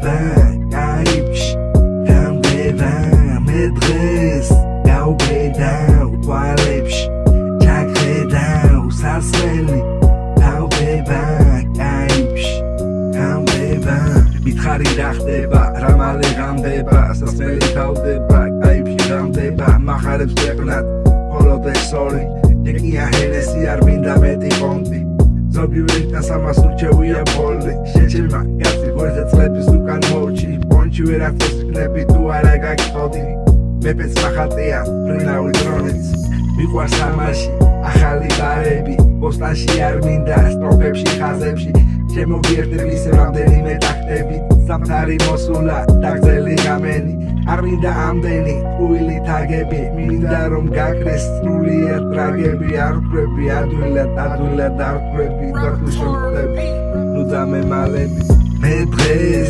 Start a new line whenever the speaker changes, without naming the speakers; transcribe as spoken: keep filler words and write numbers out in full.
დავდება კაიფში დამდება მე დღეს გავბედავ თვალებში ჩაგხედავ სასმელი დავდება კაიფში დამდება მითხარი რა ხდება რა მალე გამდება სასმელი თავდება კაიფში დამდება მახარებს ვეყნათ მხოლოდ ეს ორი ჯეკია ჰენესი არ მინდა მეტი პონტი ზოგიერთი დასამას ურჩევია ბოლი შეჩერმა გასი გვერდზე წლების უკან მოვჭი პონჩი ვერაფერს ვქნები თუ არა გაგწოდი მეფეც მახატია ფრინავი დრონიც მიყვარს ამაში ახალი ბარები ბოსტანში არ მინდა სტროფებში ხაზებში შემოგიერთებ ისე რამდენიმე ტაქტებით სამთარი მოსულა დაგზელი გამენი არ მინდა ამდენი ტყუილი თაგები მინდა რომ გაქრეს სრულიად ტრაგები არ ვხვდები ადვილად ადვილად არ ვხვდები და თუ შემხვდები ნუ დამემალები მე დღეს